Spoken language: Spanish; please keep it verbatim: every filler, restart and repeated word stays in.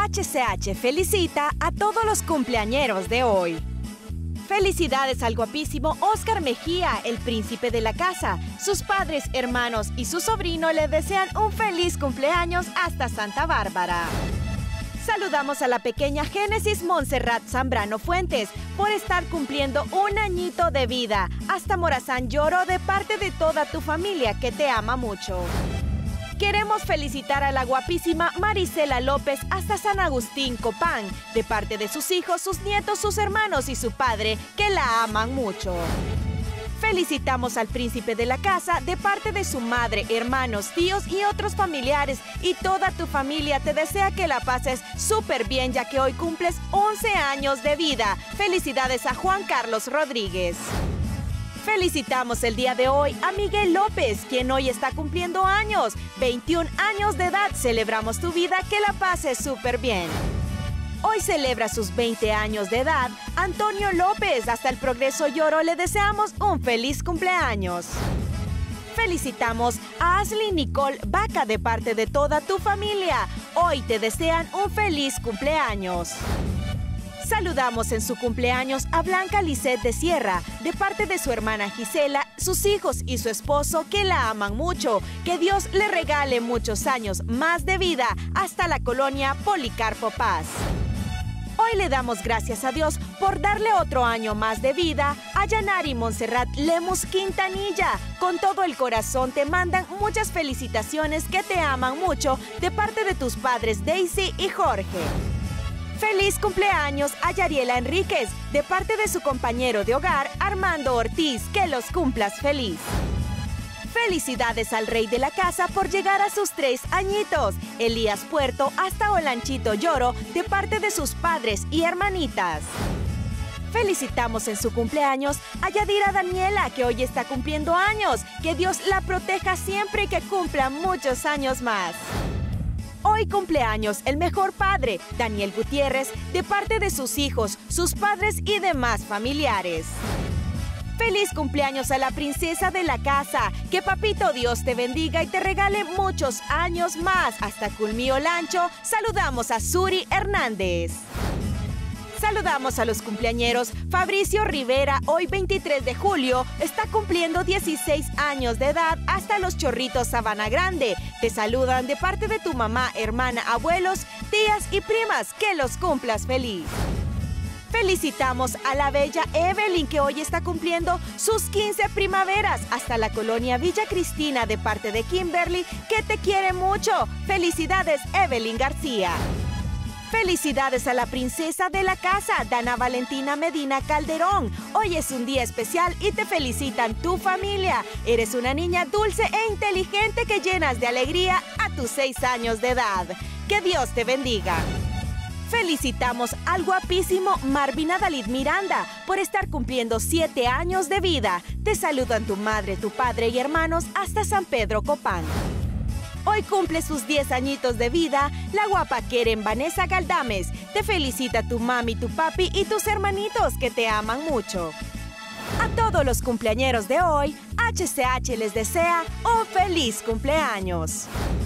H C H felicita a todos los cumpleañeros de hoy. Felicidades al guapísimo Oscar Mejía, el príncipe de la casa. Sus padres, hermanos y su sobrino le desean un feliz cumpleaños hasta Santa Bárbara. Saludamos a la pequeña Génesis Montserrat Zambrano Fuentes por estar cumpliendo un añito de vida. Hasta Morazán Lloro de parte de toda tu familia que te ama mucho. Queremos felicitar a la guapísima Marisela López hasta San Agustín, Copán, de parte de sus hijos, sus nietos, sus hermanos y su padre, que la aman mucho. Felicitamos al príncipe de la casa de parte de su madre, hermanos, tíos y otros familiares, y toda tu familia te desea que la pases súper bien ya que hoy cumples once años de vida. Felicidades a Juan Carlos Rodríguez. Felicitamos el día de hoy a Miguel López, quien hoy está cumpliendo años. veintiún años de edad, celebramos tu vida, que la pases súper bien. Hoy celebra sus veinte años de edad Antonio López. Hasta el Progreso Lloro le deseamos un feliz cumpleaños. Felicitamos a Ashley Nicole Vaca de parte de toda tu familia. Hoy te desean un feliz cumpleaños. Saludamos en su cumpleaños a Blanca Lisset de Sierra, de parte de su hermana Gisela, sus hijos y su esposo que la aman mucho. Que Dios le regale muchos años más de vida hasta la colonia Policarpo Paz. Hoy le damos gracias a Dios por darle otro año más de vida a Yanari Montserrat Lemus Quintanilla. Con todo el corazón te mandan muchas felicitaciones, que te aman mucho de parte de tus padres Daisy y Jorge. ¡Feliz cumpleaños a Yariela Enríquez, de parte de su compañero de hogar, Armando Ortiz! ¡Que los cumplas feliz! Felicidades al rey de la casa por llegar a sus tres añitos, Elías Puerto hasta Olanchito Lloro, de parte de sus padres y hermanitas. Felicitamos en su cumpleaños a Yadira Daniela, que hoy está cumpliendo años. Que Dios la proteja siempre y que cumpla muchos años más. Hoy cumpleaños el mejor padre, Daniel Gutiérrez, de parte de sus hijos, sus padres y demás familiares. ¡Feliz cumpleaños a la princesa de la casa! Que Papito Dios te bendiga y te regale muchos años más. Hasta Culmío Lancho, saludamos a Suri Hernández. Saludamos a los cumpleañeros. Fabricio Rivera, hoy veintitrés de julio, está cumpliendo dieciséis años de edad hasta Los Chorritos, Sabana Grande. Te saludan de parte de tu mamá, hermana, abuelos, tías y primas. Que los cumplas feliz. Felicitamos a la bella Evelyn, que hoy está cumpliendo sus quince primaveras hasta la colonia Villa Cristina, de parte de Kimberly, que te quiere mucho. Felicidades, Evelyn García. Felicidades a la princesa de la casa, Dana Valentina Medina Calderón. Hoy es un día especial y te felicitan tu familia. Eres una niña dulce e inteligente que llenas de alegría a tus seis años de edad. Que Dios te bendiga. Felicitamos al guapísimo Marvin Adalid Miranda por estar cumpliendo siete años de vida. Te saludan tu madre, tu padre y hermanos hasta San Pedro Copán. Hoy cumple sus diez añitos de vida la guapa Keren Vanessa Galdames. Te felicita tu mami, tu papi y tus hermanitos que te aman mucho. A todos los cumpleañeros de hoy, H C H les desea un feliz cumpleaños.